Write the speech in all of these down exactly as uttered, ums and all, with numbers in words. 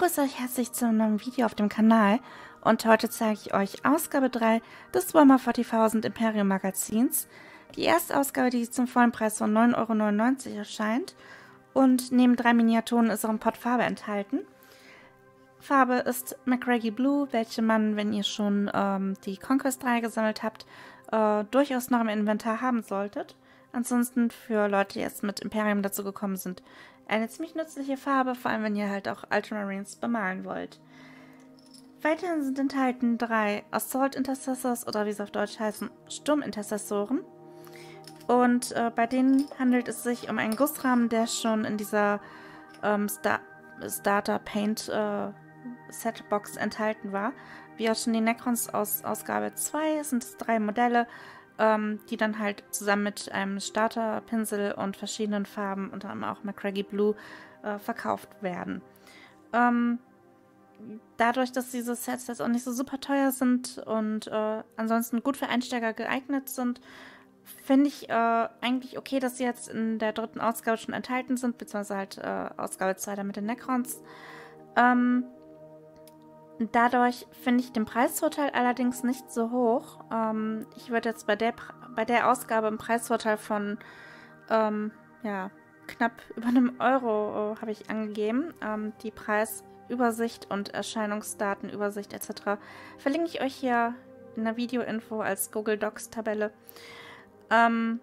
begrüße euch herzlich zu einem neuen Video auf dem Kanal und heute zeige ich euch Ausgabe drei des Warhammer vierzigtausend Imperium Magazins. Die erste Ausgabe, die zum vollen Preis von neun Euro neunundneunzig erscheint, und neben drei Miniaturen ist auch ein Pot Farbe enthalten. Farbe ist Macragge Blue, welche man, wenn ihr schon ähm, die Conquest drei gesammelt habt, äh, durchaus noch im Inventar haben solltet. Ansonsten für Leute, die jetzt mit Imperium dazu gekommen sind, eine ziemlich nützliche Farbe, vor allem wenn ihr halt auch Ultramarines bemalen wollt. Weiterhin sind enthalten drei Assault Intercessors oder wie sie auf Deutsch heißen, Sturmintercessoren. Und äh, bei denen handelt es sich um einen Gussrahmen, der schon in dieser ähm, Star Starter Paint äh, Setbox enthalten war. Wie auch schon die Necrons aus Ausgabe zwei sind es drei Modelle, ähm, die dann halt zusammen mit einem Starterpinsel und verschiedenen Farben, unter anderem auch Macragge Blue, äh, verkauft werden. Ähm, dadurch, dass diese Sets jetzt auch nicht so super teuer sind und äh, ansonsten gut für Einsteiger geeignet sind, finde ich äh, eigentlich okay, dass sie jetzt in der dritten Ausgabe schon enthalten sind, beziehungsweise halt äh, Ausgabe zwei dann mit den Necrons. Ähm, dadurch finde ich den Preisvorteil allerdings nicht so hoch. Ähm, ich würde jetzt bei der, bei der Ausgabe einen Preisvorteil von ähm, ja, knapp über einem Euro äh, habe ich angegeben. Ähm, die Preisübersicht und Erscheinungsdatenübersicht et cetera verlinke ich euch hier in der Videoinfo als Google Docs Tabelle. Ähm,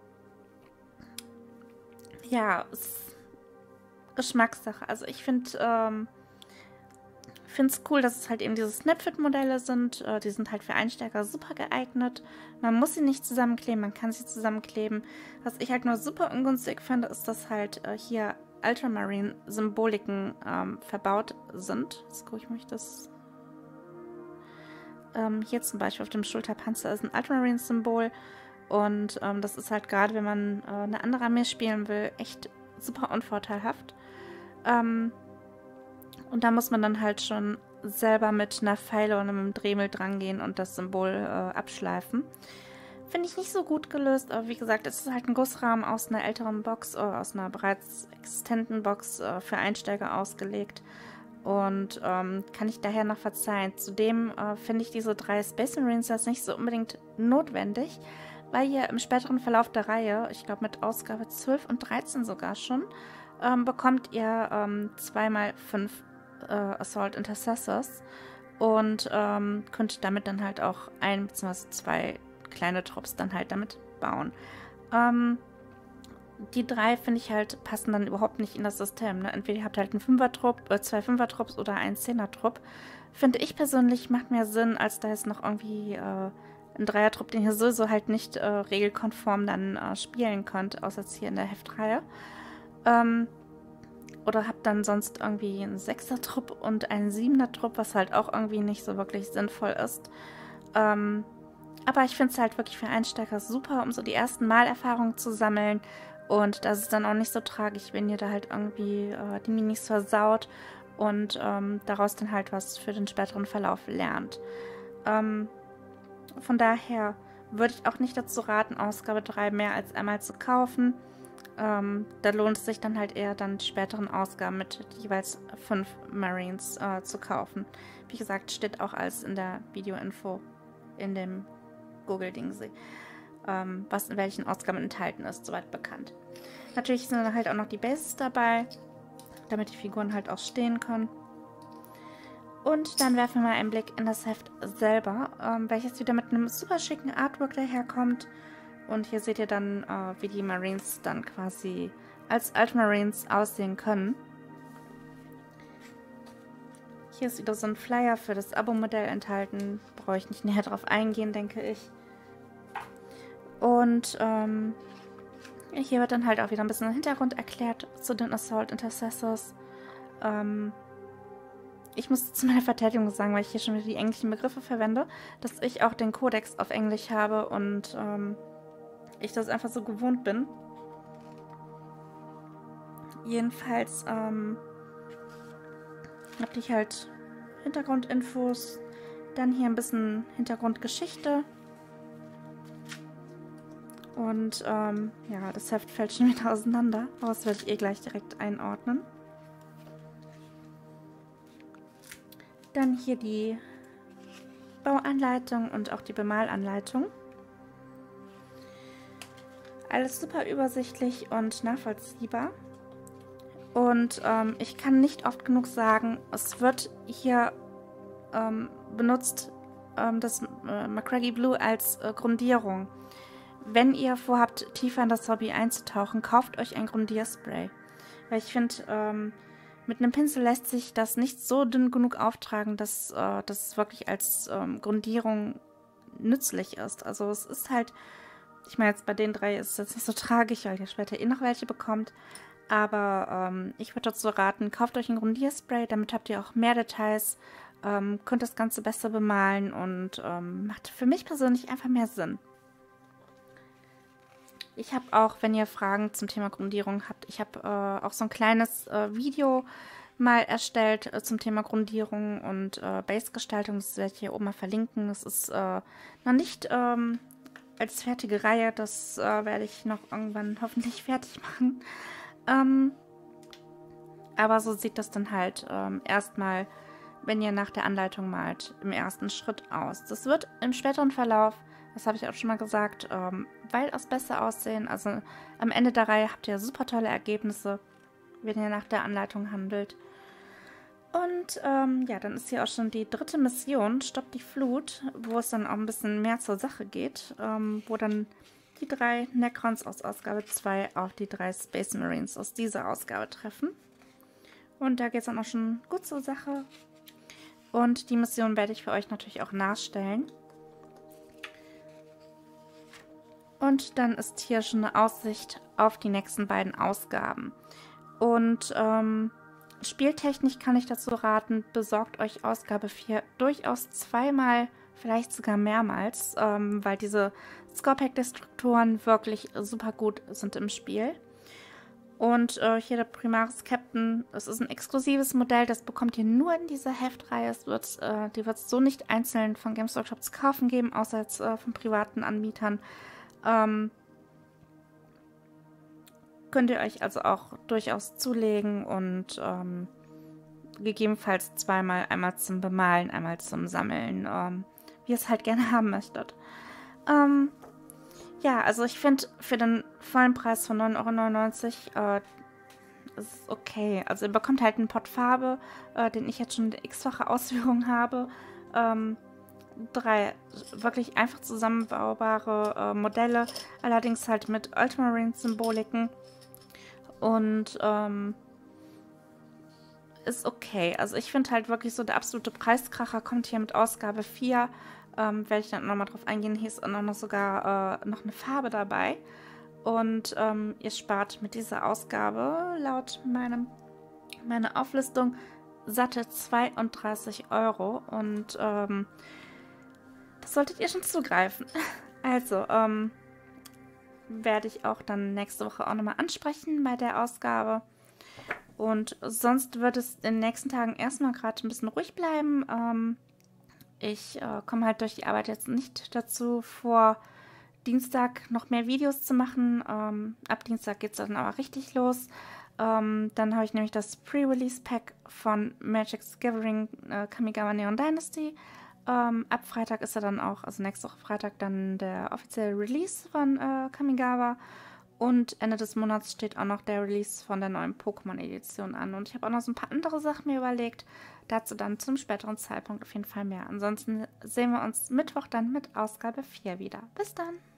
ja, ist Geschmackssache. Also ich finde ähm, finde es cool, dass es halt eben diese Snapfit-Modelle sind. Äh, die sind halt für Einsteiger super geeignet. Man muss sie nicht zusammenkleben, man kann sie zusammenkleben. Was ich halt nur super ungünstig finde, ist, dass halt äh, hier Ultramarine-Symboliken ähm, verbaut sind. Jetzt gucke ich mich das... Ähm, hier zum Beispiel auf dem Schulterpanzer ist ein Ultramarine-Symbol. Und ähm, das ist halt gerade, wenn man äh, eine andere Armee spielen will, echt super unvorteilhaft. Ähm, und da muss man dann halt schon selber mit einer Feile oder einem Dremel dran gehen und das Symbol äh, abschleifen. Finde ich nicht so gut gelöst, aber wie gesagt, es ist halt ein Gussrahmen aus einer älteren Box oder aus einer bereits existenten Box äh, für Einsteiger ausgelegt. Und ähm, kann ich daher noch verzeihen. Zudem äh, finde ich diese drei Space Marines jetzt nicht so unbedingt notwendig, weil ihr im späteren Verlauf der Reihe, ich glaube mit Ausgabe zwölf und dreizehn sogar schon, ähm, bekommt ihr ähm, zwei mal fünf äh, Assault Intercessors und ähm, könnt damit dann halt auch ein bzw. zwei kleine Trupps dann halt damit bauen. Ähm, die drei, finde ich halt, passen dann überhaupt nicht in das System. Ne? Entweder ihr habt halt einen Fünfer-Trupp, äh, zwei Fünfer-Trupps oder einen Zehner-Trupp. Finde ich persönlich macht mehr Sinn, als da jetzt noch irgendwie... Äh, ein Dreier-Trupp, den ihr sowieso halt nicht äh, regelkonform dann äh, spielen könnt, außer jetzt hier in der Heftreihe. Ähm, oder habt dann sonst irgendwie einen Sechser-Trupp und einen Siebener-Trupp, was halt auch irgendwie nicht so wirklich sinnvoll ist. Ähm, aber ich finde es halt wirklich für Einsteiger super, um so die ersten Malerfahrungen zu sammeln. Und das ist dann auch nicht so tragisch, wenn ihr da halt irgendwie äh, die Minis versaut und ähm, daraus dann halt was für den späteren Verlauf lernt. Ähm, Von daher würde ich auch nicht dazu raten, Ausgabe drei mehr als einmal zu kaufen. Ähm, da lohnt es sich dann halt eher, dann die späteren Ausgaben mit jeweils fünf Marines äh, zu kaufen. Wie gesagt, steht auch alles in der Videoinfo in dem Google-Dingsy, ähm, was in welchen Ausgaben enthalten ist, soweit bekannt. Natürlich sind dann halt auch noch die Bases dabei, damit die Figuren halt auch stehen können. Und dann werfen wir mal einen Blick in das Heft selber, ähm, welches wieder mit einem super schicken Artwork daherkommt. Und hier seht ihr dann, äh, wie die Marines dann quasi als Ultramarines aussehen können. Hier ist wieder so ein Flyer für das Abo-Modell enthalten. Brauche ich nicht näher drauf eingehen, denke ich. Und ähm, hier wird dann halt auch wieder ein bisschen Hintergrund erklärt zu den Assault Intercessors. Ähm, Ich muss zu meiner Verteidigung sagen, weil ich hier schon wieder die englischen Begriffe verwende, dass ich auch den Kodex auf Englisch habe und ähm, ich das einfach so gewohnt bin. Jedenfalls ähm, habe ich halt Hintergrundinfos, dann hier ein bisschen Hintergrundgeschichte. Und ähm, ja, das Heft fällt schon wieder auseinander, aber das werde ich eh gleich direkt einordnen. Dann hier die Bauanleitung und auch die Bemalanleitung. Alles super übersichtlich und nachvollziehbar. Und ähm, ich kann nicht oft genug sagen, es wird hier ähm, benutzt, ähm, das äh, Macragge Blue als äh, Grundierung. Wenn ihr vorhabt, tiefer in das Hobby einzutauchen, kauft euch ein Grundierspray. Weil ich finde, ähm, mit einem Pinsel lässt sich das nicht so dünn genug auftragen, dass äh, das wirklich als ähm, Grundierung nützlich ist. Also es ist halt, ich meine jetzt bei den drei ist es jetzt nicht so tragisch, weil ihr später eh noch welche bekommt. Aber ähm, ich würde dazu raten, kauft euch ein Grundierspray, damit habt ihr auch mehr Details, ähm, könnt das Ganze besser bemalen und ähm, macht für mich persönlich einfach mehr Sinn. Ich habe auch, wenn ihr Fragen zum Thema Grundierung habt, ich habe äh, auch so ein kleines äh, Video mal erstellt äh, zum Thema Grundierung und äh, Base-Gestaltung. Das werde ich hier oben mal verlinken. Das ist äh, noch nicht ähm, als fertige Reihe. Das äh, werde ich noch irgendwann hoffentlich fertig machen. Ähm, aber so sieht das dann halt ähm, erstmal, wenn ihr nach der Anleitung malt, im ersten Schritt aus. Das wird im späteren Verlauf, das habe ich auch schon mal gesagt, ähm, weitaus besser aussehen. Also am Ende der Reihe habt ihr super tolle Ergebnisse, wenn ihr nach der Anleitung handelt. Und ähm, ja, dann ist hier auch schon die dritte Mission, Stopp die Flut, wo es dann auch ein bisschen mehr zur Sache geht, ähm, wo dann die drei Necrons aus Ausgabe zwei auf die drei Space Marines aus dieser Ausgabe treffen. Und da geht es dann auch schon gut zur Sache. Und die Mission werde ich für euch natürlich auch nachstellen. Und dann ist hier schon eine Aussicht auf die nächsten beiden Ausgaben. Und ähm, spieltechnisch kann ich dazu raten, besorgt euch Ausgabe vier durchaus zweimal, vielleicht sogar mehrmals, ähm, weil diese Scorpack-Destruktoren wirklich super gut sind im Spiel. Und äh, hier der Primaris Captain, es ist ein exklusives Modell, das bekommt ihr nur in dieser Heftreihe. Es wird, äh, die wird es so nicht einzeln von Games Workshop zu kaufen geben, außer jetzt äh, von privaten Anbietern. Ähm, könnt ihr euch also auch durchaus zulegen und ähm, gegebenenfalls zweimal, einmal zum Bemalen, einmal zum Sammeln, ähm, wie ihr es halt gerne haben möchtet. Ähm, ja, also ich finde, für den vollen Preis von neun Euro neunundneunzig äh, ist es okay. Also ihr bekommt halt einen Pot Farbe, äh, den ich jetzt schon eine x-fache Ausführung habe. Ähm, drei wirklich einfach zusammenbaubare äh, Modelle, allerdings halt mit Ultramarine-Symboliken. Und ähm, ist okay. Also ich finde halt wirklich so, der absolute Preiskracher kommt hier mit Ausgabe vier. Ähm, werde ich dann nochmal drauf eingehen. Hier ist auch noch sogar äh, noch eine Farbe dabei. Und ähm, ihr spart mit dieser Ausgabe laut meinem, meiner Auflistung satte zweiunddreißig Euro. Und ähm, das solltet ihr schon zugreifen. Also, ähm, werde ich auch dann nächste Woche auch nochmal ansprechen bei der Ausgabe. Und sonst wird es in den nächsten Tagen erstmal gerade ein bisschen ruhig bleiben. Ähm, ich äh, komme halt durch die Arbeit jetzt nicht dazu, vor Dienstag noch mehr Videos zu machen. Ähm, ab Dienstag geht es dann aber richtig los. Ähm, dann habe ich nämlich das Pre-Release-Pack von Magic's Gathering äh, Kamigawa Neon Dynasty. Ähm, ab Freitag ist er dann auch, also nächste Woche Freitag, dann der offizielle Release von äh, Kamigawa. Und Ende des Monats steht auch noch der Release von der neuen Pokémon-Edition an. Und ich habe auch noch so ein paar andere Sachen mir überlegt. Dazu dann zum späteren Zeitpunkt auf jeden Fall mehr. Ansonsten sehen wir uns Mittwoch dann mit Ausgabe vier wieder. Bis dann!